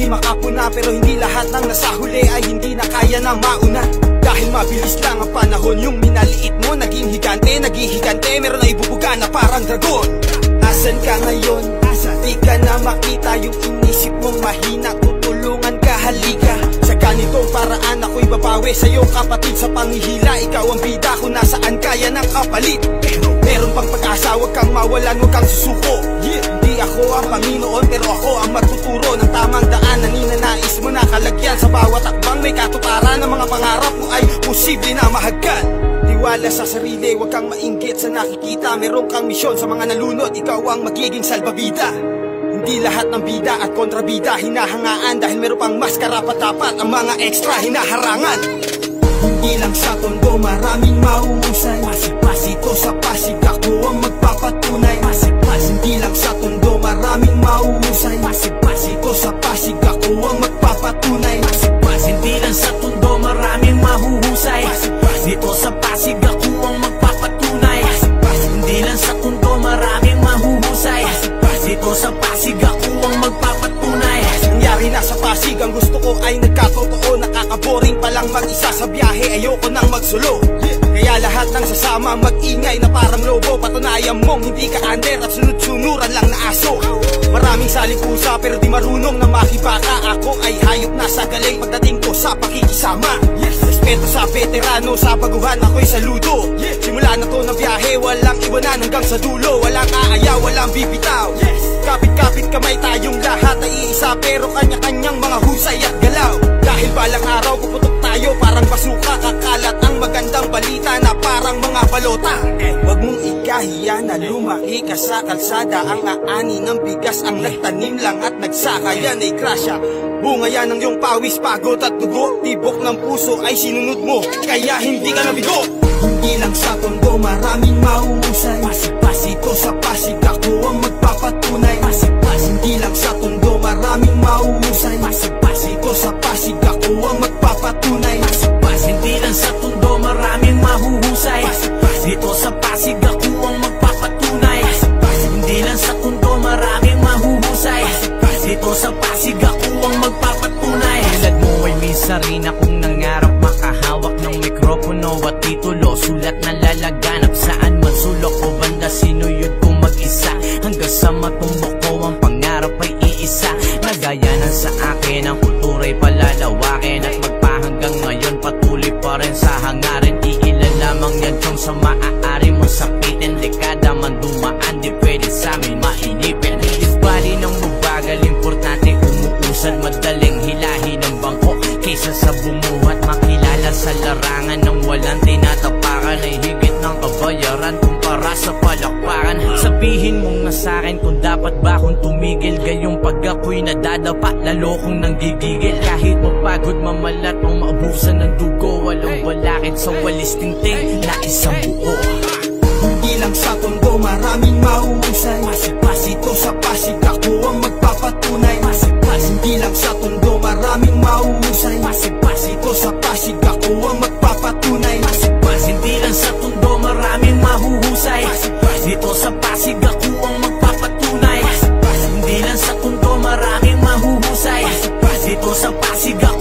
makapuna, pero hindi lahat ng nasa huli ay hindi na kaya na mauna. Dahil mabilis lang ang panahon, yung minaliit mo naging higante, meron na ibubuga na parang dragon. Asan ka ngayon? Di ka na makita, yung inisip mong mahina, tutulungan ka, halika. Sa ganitong paraan ako'y babawi sa'yo kapatid, sa panghihila ikaw ang bida kung nasaan kaya ng kapalit. Meron pang pag-asa, huwag kang mawalan, huwag kang susuko. Hindi ako ang Panginoon, pero ako ang magtuturo ng tamang daan na ninanais mo na kalagyan. Sa bawat akbang may katuparan, ng mga pangarap mo ay posible na mahagkan. Tiwala sa sarili, huwag kang mainggit sa nakikita. Meron kang misyon sa mga nalunod, ikaw ang magiging salbabida. Hindi lahat ng bida at kontrabida hinahangaan, dahil meron pang mas karapat-dapat ang mga extra hinaharangan. Hindi lang sa tondo, maraming mahuhusay. Pasito sa pasig, ako ang magpapatunay. Hindi lang sa tondo, maraming mahuhusay. Pasito sa pasig, ako ang magpapatunay. Hindi lang sa tondo, maraming mahuhusay. Dito sa Pasig, ako ang magpapatunay. Hindi lang sa tondo, maraming mahuhusay. Dito sa Pasig, ako ang magpapatunay. Nangyari na sa Pasig, ang gusto ko ay nagkatotoo. Nakakaboring palang mag-isa sa biyahe, ayoko nang magsulo. Kaya lahat ng sasama mag-ingay na parang lobo. Patunayan mong hindi ka under at sunod-sunuran lang na aso. Maraming salikusa pero di marunong na makibaka. Ako ay hayop na sa galing pagdating ko sa pakikisama. Respeto sa veterano, sa baguhan ako'y saludo. Simula na to na biyahe, walang iwanan hanggang sa dulo. Walang aaya, walang bibitaw. Kapit-kapit kamay tayong lahat ay iisa, pero kanya-kanyang mga husay at galaw. Dahil balang araw puputok tayo parang basuka, kakalat ang magandang balita na parang mga balota. Wag mong ikahiya na lumaki ka sa kalsada. Ang aani ng bigas ang nagtanim lang at nagsaka, yan ay grasya. Bunga yan ng iyong pawis, pagod at dugo. Tibok ng puso ay sinunod mo, kaya hindi ka nabigo. Hindi lang sa tondo, maraming mahuhusay. Pasito sa Pasig, ako ang magpapatunay. Hindi lang sa tondo, maraming mahuhusay. Pasito sa Pasig, ako ang magpapatunay. Hindi lang sa tondo, maraming mahuhusay. Dito sa Pasig, ako ang magpapatunay. Hindi lang sa tondo, maraming mahuhusay. Dito sa Pasig, ako ang magpapatunay. Tulad mo ay minsan rin akong nangarap makahawak ng mikropono at titulo. Sulat na lalaganap saan man sulok o banda, sinuyod ko mag-isa. Hanggang sa matumbok ko ang pangarap ay iisa. Nagayanan sa akin ang kultura'y palalawakin, at magpahanggang ngayon patuloy pa rin sa hangarin. Iilan lamang yan kung sa maaari mong sapitin. Dekada man dumaan, di pwede sa amin mainipin. Di bali ng mabagal, importante umuusad. Madaling hilahin ng bangko kaysa sa bumuhat. Makilala sa larangan ng walang tinatapakan, ay higit ng kabayaran kumpara sa palakpakan. Sabihin mong na sa'kin kung dapat ba akong tumigil, gayong pag ako'y nadadapa, lalo kong nanggigigil. Kahit mapagod, mamalat o maubusan ng dugo, walang balakid sa walis tingting na isang buo. Hindi lang sa tondo, maraming mahuhusay. Pasito sa Pasig, ako ang magpapatunay. Hindi lang sa tondo, maraming mahuhusay. Pasito sa Pasig, ako ang magpapatunay. Hindi lang sa tondo, maraming mahuhusay. Dito sa Pasig, ako ang magpapatunay. Hindi lang sa tondo, maraming mahuhusay. Dito sa Pasig, ako